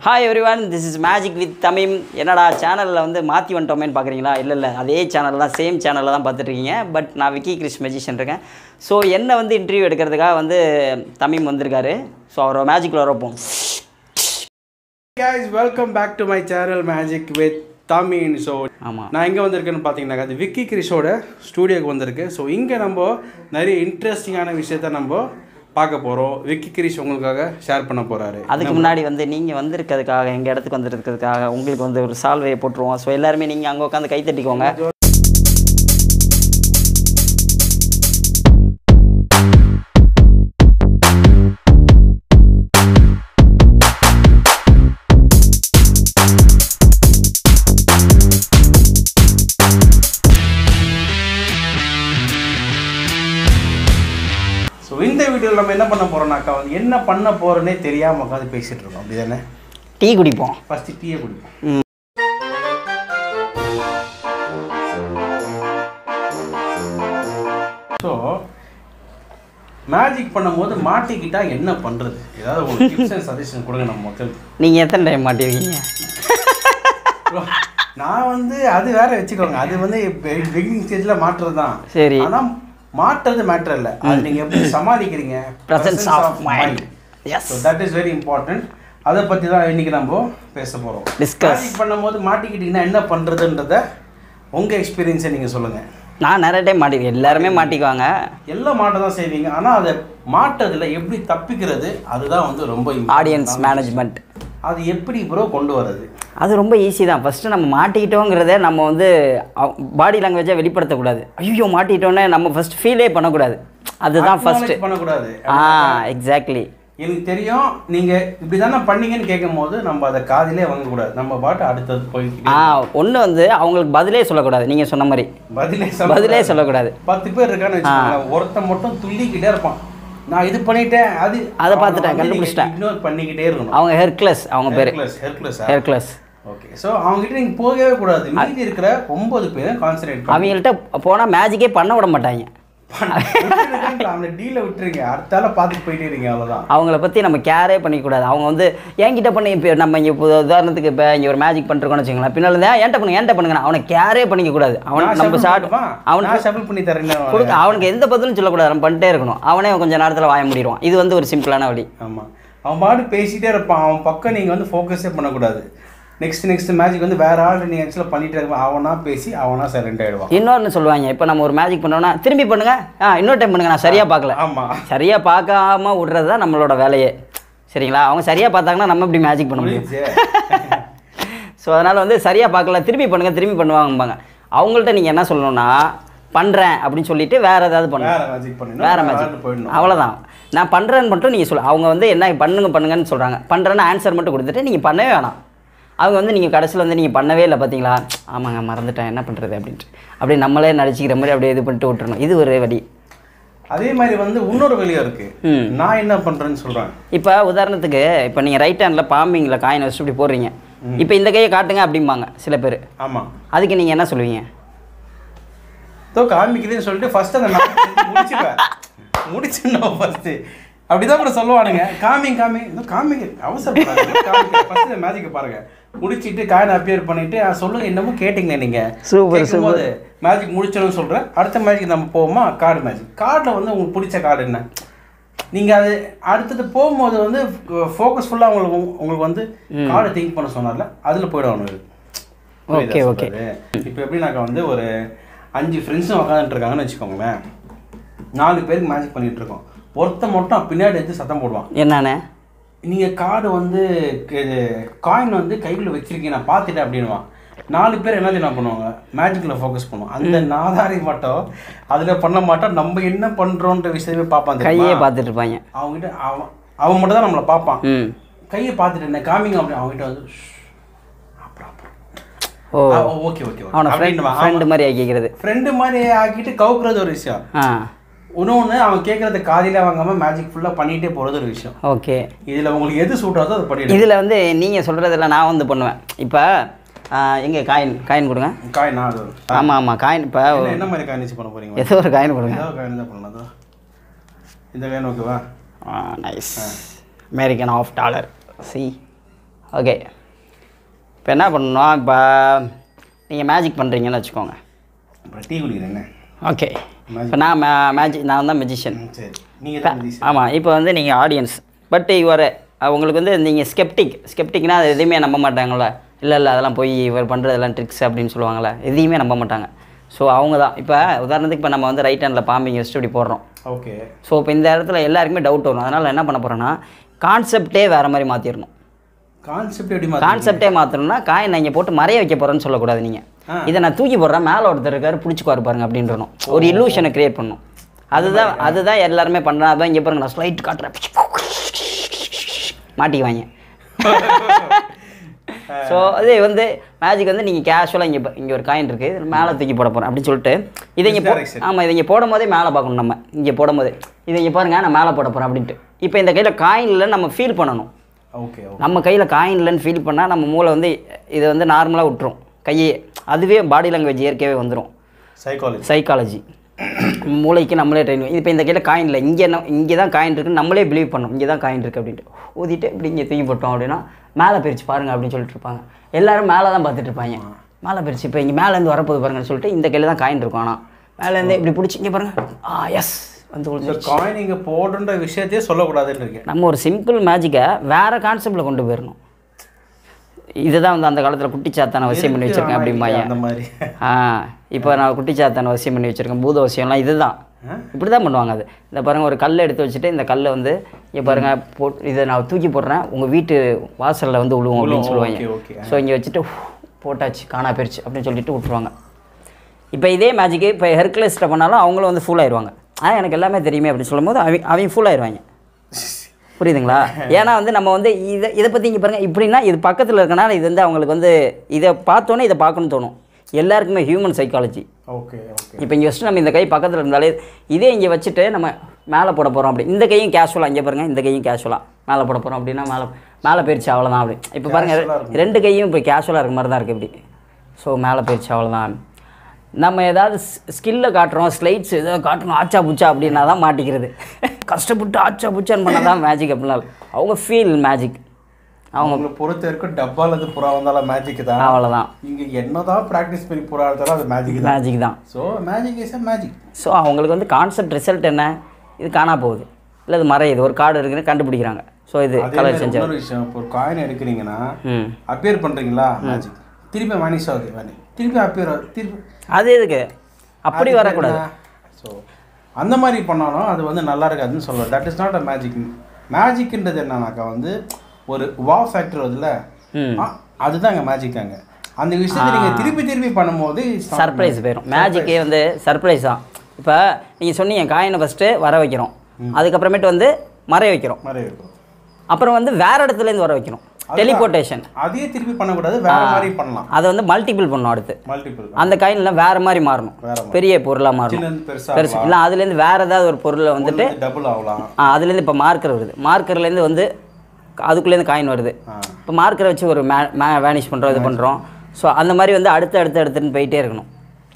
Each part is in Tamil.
Hi everyone, this is Magic with Thamin. என்னடா சேனலில் வந்து மாற்றி வந்துட்டோமேன்னு பார்க்குறீங்களா? இல்லை அதே சேனல் தான், சேம் சேனலில் தான் பார்த்துட்ருக்கீங்க. பட் நான் விக்கிக்ரிஷ் மெஜிஷியன் இருக்கேன். ஸோ என்னை வந்து இன்டர்வியூ எடுக்கிறதுக்காக வந்து தமீம் வந்திருக்காரு. ஸோ அவரை மேஜிக்கில் வரப்போம். Guys, welcome back to my channel Magic with Thamin. So ஆமாம், நான் எங்கே வந்திருக்கேன்னு பார்த்தீங்கன்னா அது விக்கிக்ரிஷோட ஸ்டூடியோக்கு வந்திருக்கு. ஸோ இங்கே நம்ம நிறைய இன்ட்ரெஸ்டிங்கான விஷயத்த நம்ம பார்க்க போகிறோம். விக்கிக்ரிஷ் உங்களுக்காக ஷேர் பண்ண போகிறாரு. அதுக்கு முன்னாடி வந்து நீங்கள் வந்திருக்கிறதுக்காக, எங்கள் இடத்துக்கு வந்திருக்கிறதுக்காக உங்களுக்கு வந்து ஒரு சால்வையை போட்டுருவோம். ஸோ எல்லாருமே நீங்கள் அங்கே உட்காந்து கை தட்டிக்கோங்க. ஸோ இந்த வீடியோவில் நம்ம என்ன பண்ண போகிறோம்னாக்கா வந்து என்ன பண்ண போகிறோன்னே தெரியாமல் உட்காந்து பேசிகிட்டு இருக்கோம். அப்படி தானே? டீ குடிப்போம். ஃபஸ்ட்டு டீயை குடிப்போம். ஸோ மேஜிக் பண்ணும்போது மாட்டிக்கிட்டா என்ன பண்ணுறது? ஏதாவது ஒரு டிப்ஸ் அண்ட் சஜஷன் கொடுங்க நம்ம மக்களுக்கு. நீங்கள் எத்தனை டைம் மாட்டிருக்கீங்க? நான் வந்து அது வேற வச்சுக்கோங்க. அது வந்து பிகினிங் ஸ்டேஜில் மாட்டுறது தான். சரி, ஆனால் மாட்டுறது மேட்டர் இல்லை, அது நீங்கள் எப்படி சமாளிக்கிறீங்க. Presence of mind. Yes, so that is very important. அதை பற்றி தான் இன்றைக்கி நம்ம பேச போகிறோம். மேஜிக் பண்ணும்போது மாட்டிக்கிட்டிங்கன்னா என்ன பண்ணுறதுன்றத உங்கள் எக்ஸ்பீரியன்ஸை நீங்கள் சொல்லுங்கள். நான் நிறைய டைம் மாட்டிருக்கேன். எல்லாருமே மாட்டிக்குவாங்க, எல்லாம் மாட்ட தான் செய்வீங்க. ஆனால் அதை மாட்டதில் எப்படி தப்பிக்கிறது, அதுதான் வந்து ரொம்ப ஆடியன்ஸ் மேனேஜ்மெண்ட். அது எப்படி ப்ரோ கொண்டு வர்றது? அது ரொம்ப ஈஸி தான். ஃபஸ்ட்டு நம்ம மாட்டிக்கிட்டோங்கிறத நம்ம வந்து பாடி லாங்குவேஜாக வெளிப்படுத்தக்கூடாது. ஐயோ மாட்டிக்கிட்டோன்னே நம்ம ஃபஸ்ட் ஃபீலே பண்ணக்கூடாது. அதுதான் ஃபஸ்ட்டு பண்ணக்கூடாது. எக்ஸாக்ட்லி. எனக்கு தெரியும் நீங்கள் இப்படி தானே பண்ணீங்கன்னு கேட்கும் போது நம்ம அதை காதிலே வாங்கக்கூடாது. நம்ம பாட்டு அடுத்தது போய் ஒன்று வந்து அவங்களுக்கு பதிலே சொல்லக்கூடாது. நீங்கள் சொன்ன மாதிரி பதிலே சொல்லக்கூடாது. 10 பேர் இருக்கான்னு வச்சுக்கோங்களேன், ஒருத்தன் மட்டும் துள்ளிக்கிட்டே இருப்பான். நான் இது பண்ணிட்டேன், அதை பார்த்துட்டேன், கண்டுபிடிச்சிட்டேன், இக்னோர் பண்ணிக்கிட்டே இருக்கணும். அவங்க ஹெர்க்லஸ், அவங்க பேர் ஹெர்க்லஸ். ஓகே, ஸோ அவங்ககிட்ட நீங்கள் போகவே கூடாது. மீதி இருக்கிற 9 பேரும் கான்சன்ட்ரேட். அவங்கள்ட்ட போனால் மேஜிக்கே பண்ண விட மாட்டாங்க. அவனை டீலை விட்டுருங்க, அடுத்தால பார்த்துட்டு போயிட்டே இருக்கீங்க, அவ்வளோதான். அவங்கள பற்றி நம்ம கேரே பண்ணிக்கூடாது. அவங்க வந்து என்கிட்ட பண்ணி இப்போ நம்ம இங்கே இப்போ உதாரணத்துக்கு இப்போ இங்கே ஒரு மேஜிக் பண்ணிருக்கோன்னு வச்சுக்கோங்களேன், பின்னால் ஏன்ட்ட பண்ணுங்க அவனை கேரே பண்ணிக்கக்கூடாது. அவன் நம்ம அவனுக்கு ஷபிள் பண்ணி தரேன் கொடுக்க, அவனுக்கு எந்த பதிலும் சொல்லக்கூடாது. நம்ம பண்ணிட்டே இருக்கணும். அவனே கொஞ்சம் நேரத்தில் வாய முடிடுவான். இது வந்து ஒரு சிம்பிளான வழி. ஆமாம், அவன் பாட்டு பேசிகிட்டே இருப்பான். அவன் பக்கம் நீங்கள் வந்து ஃபோக்கஸே பண்ணக்கூடாது. நெக்ஸ்ட் மேஜிக் வந்து வேறு ஆள் நீங்கள் ஆக்சுவலாக பண்ணிகிட்டே இருப்பான். அவனா பேசி அவனா சைலண்ட் ஆகிடுவான். இன்னொன்று சொல்லுவாங்க, இப்போ நம்ம ஒரு மேஜிக் பண்ணோன்னா திரும்பி பண்ணுங்க, இன்னொரு டைம் பண்ணுங்க, நான் சரியாக பார்க்கல. ஆமாம், சரியாக பார்க்காம விட்றது தான் நம்மளோட வேலையே. சரிங்களா? அவங்க சரியாக பார்த்தாங்கன்னா நம்ம இப்படி மேஜிக் பண்ண முடியும். ஸோ அதனால் வந்து சரியாக பார்க்கல, திரும்பி திரும்பி பண்ணுவாங்கம்பாங்க. அவங்கள்ட்ட நீங்கள் என்ன சொல்லணும்னா, பண்ணுறேன் அப்படின்னு சொல்லிட்டு வேறு ஏதாவது வேறு மேஜிக் போயிடணும். அவ்வளோதான். நான் பண்ணுறேன்னு மட்டும் நீங்கள் சொல்ல. அவங்க வந்து என்ன பண்ணுங்கன்னு சொல்கிறாங்க, பண்ணுறேன்னு ஆன்சர் மட்டும் கொடுத்துட்டு நீங்கள் பண்ணவே வேணாம். அவங்க வந்து நீங்கள் கடைசியில் வந்து நீங்கள் பண்ணவே இல்லை பார்த்தீங்களா, ஆமாங்க மறந்துட்டேன் என்ன பண்ணுறது அப்படின்ட்டு அப்படியே நம்மளே நடிச்சிக்கிற மாதிரி அப்படியே இது பண்ணிட்டு விட்டுறணும். இது ஒரு வழி. அதே மாதிரி வந்து இன்னொரு வழியாக இருக்குது. நான் என்ன பண்ணுறேன்னு சொல்கிறேன். இப்போ உதாரணத்துக்கு இப்போ நீங்கள் ரைட் ஹேண்டில் பாம்பிங்கில் காயின் வச்சு இப்படி போடுறீங்க. இப்போ இந்த கையை காட்டுங்க அப்படிம்பாங்க சில பேர். ஆமாம், அதுக்கு நீங்கள் என்ன சொல்லுவீங்க? காமிக்குதுன்னு சொல்லிட்டு ஃபஸ்ட்டு அதை முடிச்சிடணும். ஃபஸ்ட்டு அப்படிதான் கூட சொல்லுவானுங்க, காமிங்க அவசரம் மேஜிக்கை பாருங்க, முடிச்சுட்டு காயின் அப்பியர் பண்ணிட்டு சொல்லுங்க என்னமோ கேட்டிங்களே நீங்கள். சூப்பர். மேஜிக் முடிச்சோன்னு சொல்கிறேன். அடுத்த மேஜிக் நம்ம போவோமா? Card magic. கார்டில் வந்து உங்களுக்கு பிடிச்ச கார்டு என்ன? நீங்கள் அது அடுத்தது போகும்போது வந்து ஃபோக்கஸ்ஃபுல்லாக உங்களுக்கு வந்து கார்டை திங்க் பண்ண சொன்னார்ல, அதில் போய்டும். Okay okay. இப்போ எப்படின்னாக்கா வந்து ஒரு 5 ஃப்ரெண்ட்ஸும் உட்காந்துட்டு இருக்காங்கன்னு வச்சுக்கோங்களேன். 4 பேருக்கு மேஜிக் பண்ணிகிட்டு இருக்கோம். ஒருத்தன் மட்டும் பின்னாடி எடுத்து சத்தம் போடுவான். என்னன்னு? நீங்கள் கார்டு வந்து காயின் வந்து கையில் வச்சிருக்கீங்க, நான் பார்த்துட்டேன் அப்படின்வான். 4 பேர் என்ன பண்ணுவாங்க, மேஜிக்கில் ஃபோக்கஸ் பண்ணுவோம். அந்த நாதாரி மட்டும் அதில் பண்ண மாட்டோம். நம்ம என்ன பண்ணுறோன்ற விஷயமே பார்ப்பான், கையே பார்த்துட்டு இருப்பாங்க. அவங்ககிட்ட அவன் மட்டும் தான் நம்மளை பார்ப்பான். கையை பார்த்துட்டு என்ன காமிங்க அப்படி அவங்ககிட்ட வந்து ஓகே ஓகே ஃப்ரெண்டு மாதிரி ஆக்கிக்கிறது. ஃப்ரெண்டு மாதிரி ஆக்கிட்டு கவுக்குறது ஒரு விஷயம். இன்னொன்று அவன் கேட்குறத காதில் வாங்காமல் மேஜிக் ஃபுல்லாக பண்ணிகிட்டே போகிறது ஒரு விஷயம். ஓகே, இதில் உங்களுக்கு எது சூட் ஆகுதோ அதை பண்ணிட்டு. இதில் வந்து நீங்கள் சொல்கிறதில்ல, நான் வந்து பண்ணுவேன். இப்போ எங்கே காயின் கொடுங்க. காயின்? ஆமாம் காயின். இப்போ என்ன மாதிரி காயின் வச்சு பண்ண போகிறீங்க? ஏதோ ஒரு காயின் கொடுங்க. ஏதோ காயின் தான் பண்ணலாம். இந்த காயின் ஓகேவா? நைஸ். American $1. See, ஓகே, இப்போ என்ன பண்ணணும், இப்போ நீங்கள் மேஜிக் பண்ணுறீங்கன்னு வச்சுக்கோங்க. டீ குடிக்கிறேங்க. ஓகே, இப்போ நான் நான் தான் மெஜிஷியன். சரி, நீங்கள் ஆமாம். இப்போ வந்து நீங்கள் ஆடியன்ஸ், பட் இவர் உங்களுக்கு வந்து நீங்கள் ஸ்கெப்டிக்னால் அது எதுவுமே நம்ப மாட்டாங்களே. இல்லை அதெல்லாம் போய் இவர் பண்ணுறதெல்லாம் ட்ரிக்ஸ் அப்படின்னு சொல்லுவாங்களே, எதையுமே நம்ப மாட்டாங்க. ஸோ அவங்க தான் இப்போ உதாரணத்துக்கு இப்போ நம்ம வந்து ரைட் ஹேண்டில் பாம்பிங் வச்சுட்டு இப்படி போடுறோம். ஓகே. ஸோ இப்போ இந்த இடத்துல எல்லாருக்குமே டவுட் வரும். அதனால் என்ன பண்ண போகிறேன்னா கான்செப்டே வேறு மாதிரி மாற்றிடணும். கான்செப்டே மாற்றணும்னா காயின் இங்கே போட்டு மறைய வைக்க போகிறேன்னு சொல்லக்கூடாது. நீங்கள் இதை நான் தூக்கி போடுறேன், மேலே ஒருத்தர் இருக்காரு பிடிச்சிக்குவார் பாருங்க அப்படின்றணும். ஒரு இல்லூஷனை க்ரியேட் பண்ணணும். அதுதான் எல்லாருமே பண்ணுறேன். அதான் இங்கே பாருங்க, நான் ஸ்லைட் காட்டுறேன், மாட்டிக்குவாங்க. ஸோ அது வந்து மேஜிக் வந்து நீங்கள் கேஷுவலாக இங்கே ஒரு காயின் இருக்குது, இது மேலே தூக்கி போட போகிறேன் அப்படின்னு சொல்லிட்டு இதை இங்கே ஆமாம், இதை இங்கே போடும் போதே மேலே பார்க்கணும். நம்ம இங்கே போடும் போதே இதை இங்கே பாருங்கள், நான் மேலே போட போகிறேன் அப்படின்ட்டு. இப்போ இந்த கையில் காயினில் நம்ம ஃபீல் பண்ணணும். ஓகே. நம்ம கையில் காயின்லன்னு ஃபீல் பண்ணால் நம்ம மூளை வந்து இதை வந்து நார்மலாக விட்டுரும் கையே. அதுவே பாடி லாங்குவேஜ் இயற்கையாகவே வந்துடும். சைக்காலஜி மூளைக்கு நம்மளே ட்ரெயின். இப்போ இந்த கையில் காயின் இல்லை, இங்கே தான் காயின் இருக்குன்னு நம்மளே பிலீவ் பண்ணோம். இங்கே தான் காயின் இருக்குது அப்படின்ட்டு ஊதிட்டு இப்படி இங்கே தூக்கி போட்டோம் அப்படின்னா மேலே பிரிச்சு பாருங்கள் அப்படின்னு சொல்லிட்டு இருப்பாங்க. எல்லோரும் மேலே தான் பார்த்துட்டு இருப்பாங்க. மேலே பிரிச்சு இப்போ இங்கே மேலேருந்து வரப்போது பாருங்கன்னு சொல்லிட்டு இந்த கையில் தான் காயின் இருக்கும். ஆனால் மேலேருந்து இப்படி பிடிச்சி இங்கே பாருங்கள், எஸ் வந்து காயின் இங்கே போடுன்ற விஷயத்தையே சொல்லக்கூடாதுன்னு இருக்கேன். நம்ம ஒரு சிம்பிள் மேஜிக்கை வேறு கான்செப்டில் கொண்டு போயிடணும். இதுதான் வந்து அந்த காலத்தில் குட்டிச்சாத்தான வசியம் பண்ணி வச்சுருக்கேன் அப்படிம்பாங்க. அந்த மாதிரி இப்போ நான் குட்டிச்சாத்தான வசியம் பண்ணி வச்சுருக்கேன், பூத வசியம்லாம் இதுதான் இப்படி தான் பண்ணுவாங்க. அது இந்த பாருங்கள், ஒரு கல்லை எடுத்து வச்சுட்டு இந்த கல்லை வந்து இங்கே பாருங்கள் இதை நான் தூக்கி போடுறேன், உங்கள் வீட்டு வாசலில் வந்து விழுவோம் அப்படின்னு சொல்லுவாங்க. ஸோ இங்கே வச்சுட்டு போட்டாச்சு காணா போயிடுச்சு அப்படின்னு சொல்லிட்டு விட்ருவாங்க. இப்போ இதே மேஜிக்கு இப்போ ஹெர்குலஸ்ட்டை பண்ணாலும் அவங்களும் வந்து ஃபுல் ஆயிடுவாங்க. எனக்கு எல்லாமே தெரியுமே அப்படின்னு சொல்லும்போது அவங்க ஃபுல் ஆயிடுவாங்க. புரியுதுங்களா? ஏன்னா வந்து நம்ம வந்து இதை பற்றி இங்கே பாருங்கள், இப்படின்னா இது பக்கத்தில் இருக்கனால இது வந்து அவங்களுக்கு வந்து இதை பார்த்தோன்னே இதை பார்க்கணும்னு தோணும். எல்லாருக்குமே ஹியூமன் சைக்காலஜி. ஓகே. இப்போ இங்கே வச்சுட்டு நம்ம இந்த கை பக்கத்தில் இருந்தாலே இதே இங்கே வச்சுட்டு நம்ம மேலே போட போகிறோம் அப்படி, இந்த கையும் கேஷுவலாக இங்கே பாருங்கள், இந்த கையும் கேஷுவலாக மேலே போட போகிறோம் அப்படின்னா மேலே போயிடுச்சு அவ்வளோதான். அப்படி இப்போ பாருங்கள், ரெண்டு கையும் இப்போ கேஷுவலாக இருக்க மாதிரி தான் இருக்குது இப்படி. ஸோ மேலே போயிடுச்சு அவ்வளோதான். நம்ம ஏதாவது ஸ்கில்லை காட்டுறோம், ஸ்லைட்ஸ் ஏதாவது காட்டுறோம், ஆச்சா புச்சா அப்படின்னா தான் மாட்டிக்கிறது. கஷ்டப்பட்டு ஆச்சா புச்சான்னு பண்ணால் தான் மேஜிக் அப்படின்னா அவங்க ஃபீல் மேஜிக். அவங்க பொறுத்த வரைக்கும் டப்பாலது புறா வந்தாலும் மேஜிக் தான். அவ்வளோதான். இங்கே என்னதான் ப்ராக்டிஸ் பண்ணி புறா இருந்தாலும் அது மேஜிக் தான். So magic is magic. So அவங்களுக்கு வந்து கான்செப்ட் ரிசல்ட் என்ன, இது காணா போகுது, இல்லை இது மறையுது, ஒரு கார்டு இருக்குன்னு கண்டுபிடிக்கிறாங்க. ஸோ இது கலர் செஞ்ச ஒரு விஷயம். இப்போ ஒரு காயின் எடுக்கிறீங்கன்னா அப்பியர் பண்ணுறீங்களா, மேஜிக் திருப்பி மேனிஷ் ஆகுது, திருப்பி அப்பியர் ஆகுது, திருப்பி அது எதுக்கு அப்படி வரக்கூடாது. ஸோ அந்த மாதிரி பண்ணாலும் அது வந்து நல்லா இருக்காதுன்னு சொல்லுவேன். That is not a magic. மேஜிக்ன்றது என்னன்னாக்கா வந்து ஒரு வா ஃபேக்டர் வருதுல்ல, அதுதாங்க மேஜிக்காங்க. அந்த விஷயத்தை நீங்கள் திருப்பி பண்ணும்போது சர்ப்ரைஸ் போயிடும். மேஜிக்கே வந்து சர்ப்ரைஸ் தான். இப்போ நீங்கள் சொன்னீங்க காயினை ஃபஸ்ட்டு வர வைக்கிறோம், அதுக்கப்புறமேட்டு வந்து மறைய வைக்கிறோம், அப்புறம் வந்து வேறு இடத்துலேருந்து வர வைக்கிறோம். டெலிபோர்டேஷன் அதே திருப்பி பண்ணக்கூடாது, வேற மாதிரி பண்ணலாம். அதை வந்து மல்டிபிள் பண்ணணும். அடுத்து அந்த காயின்லாம் வேறு மாதிரி மாறணும், பெரிய பொருளாக மாறணும், பெருசு இல்லை அதுலேருந்து வேறு ஏதாவது ஒரு பொருளை வந்துட்டு டபுள் ஆகலாம். அதுலேருந்து இப்போ மார்க்கர் வருது, மார்க்கர்லேருந்து வந்து அதுக்குள்ளேருந்து காயின் வருது. இப்போ மார்க்கரை வச்சு ஒரு வேனிஷ் பண்ணுறோம், இது பண்ணுறோம். ஸோ அந்த மாதிரி வந்து அடுத்துன்னு போயிட்டே இருக்கணும்.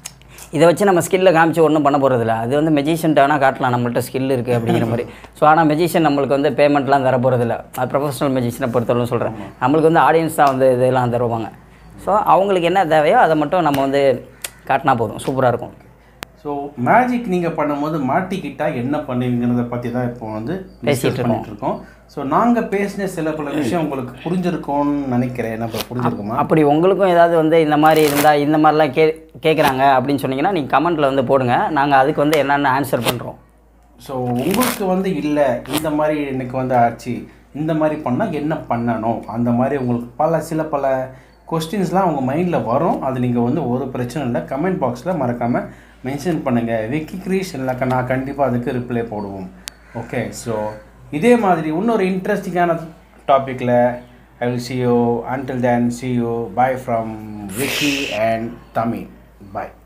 இதை வச்சு நம்ம ஸ்கில்லை காமிச்சு ஒன்றும் பண்ண போகிறதில்ல. அது வந்து மெஜிஷியன்ட்ட வேணால் காட்டலாம் நம்மள்ட்ட ஸ்கில் இருக்குது அப்படிங்கிற மாதிரி. ஸோ ஆனால் மெஜிஷியன் நம்மளுக்கு வந்து பேமெண்ட்லாம் தர போகிறதில்ல. அது ப்ரொஃபஷனல் மெஜிஷியனை பொறுத்தவரைக்கும் சொல்கிறேன். நம்மளுக்கு வந்து ஆடியன்ஸ் தான் வந்து இதெல்லாம் தருவாங்க. ஸோ அவங்களுக்கு என்ன தேவையோ அதை மட்டும் நம்ம வந்து காட்டினா போதும், சூப்பராக இருக்கும். ஸோ மேஜிக் நீங்கள் பண்ணும்போது மாட்டிக்கிட்டால் என்ன பண்ணுவீங்கிறத பற்றி தான் இப்போ வந்து பேசிகிட்டு இருக்கோம். ஸோ நாங்கள் பேசின சில பல விஷயம் உங்களுக்கு புரிஞ்சிருக்கோன்னு நினைக்கிறேன். என்ன புரிஞ்சிருக்குமா? அப்படி உங்களுக்கும் ஏதாவது வந்து இந்த மாதிரி இருந்தால் இந்த மாதிரிலாம் கேட்குறாங்க அப்படின்னு சொன்னீங்கன்னா நீங்கள் கமெண்ட்டில் வந்து போடுங்க, நாங்கள் அதுக்கு வந்து என்னென்ன ஆன்சர் பண்ணுறோம். ஸோ உங்களுக்கு வந்து இல்லை இந்த மாதிரி எனக்கு வந்து ஆச்சு, இந்த மாதிரி பண்ணால் என்ன பண்ணணும், அந்த மாதிரி உங்களுக்கு சில பல கொஸ்டின்ஸ்லாம் உங்கள் மைண்டில் வரும். அது நீங்கள் வந்து ஒரு பிரச்சனை இல்லை, கமெண்ட் பாக்ஸில் மறக்காமல் மென்ஷன் பண்ணுங்கள். விக்கிக்ரிஷ் இல்லைக்கா நான் கண்டிப்பாக அதுக்கு ரிப்ளை போடுவோம். ஓகே. ஸோ இதே மாதிரி இன்னொரு இன்ட்ரெஸ்டிங்கான டாப்பிக்கில் I will see you. Until then, see you. Bye from Vicky and Thamin. Bye.